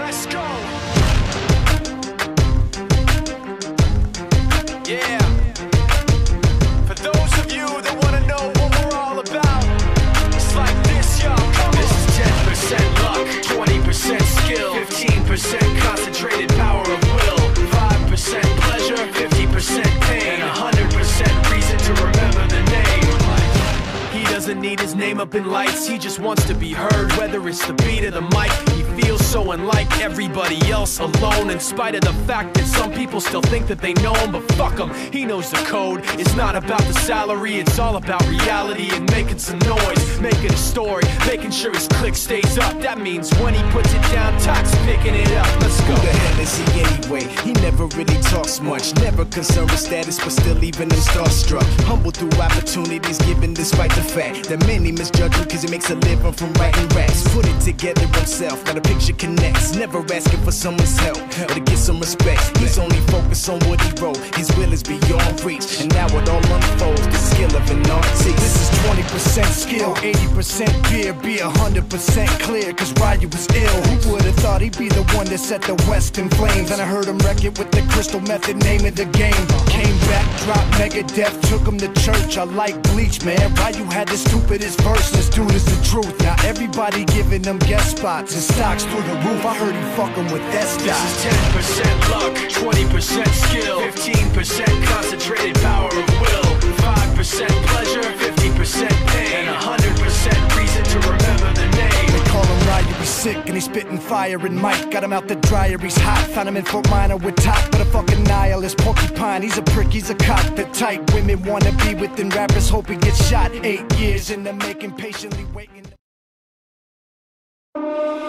Let's go. Yeah. For those of you that want to know what we're all about, it's like this, y'all. Come on. This is 10% luck, 20% skill, 15% concentrated power of will, 5% pleasure, 50% pain, and 100% reason to remember the name. He doesn't need his name up in lights, he just wants to be heard, whether it's the beat of the mic. He feels so unlike everybody else, alone, in spite of the fact that some people still think that they know him. But fuck him, he knows the code. It's not about the salary, it's all about reality and making some noise, making a story, making sure his click stays up. That means when he puts it down, Tox picking it up. Let's go. Who the hell is he anyway? He never really talks much, never concerned with status, but still leaving him starstruck. Humble through opportunities given despite the fact that many misjudge him cause he makes a living from writing raps. Put it together himself, now the picture connects, never asking for someone's help or to get some respect. He's only focused on what he wrote, his will is beyond reach, and now it all unfolds, the skill of an artist. This is 20% skill, 80% fear, be 100% clear, cause Ryu was ill. Who would've thought he'd be the one that set the West in flames? And I heard him wreck it with the crystal method, name of the game. Came back, dropped Megadeth, took him to church. I like Bleach, man. Ryu had the stupidest verse, this dude is the truth. Now everybody giving them guest spots and stocks through the roof. I heard he fucking with that This is 10% luck, 20% skill, 15% concentrated power of will, 5% pleasure, 50% pain, and 100% reason to remember the name. They call him Ryu, he's sick and he's spitting fire and Mike got him out the dryer, he's hot. Found him in Fort Minor with top, but a fucking nihilist porcupine. He's a prick, he's a cock. The type women wanna be within, rappers hope he gets shot. 8 years in the making, patiently waiting.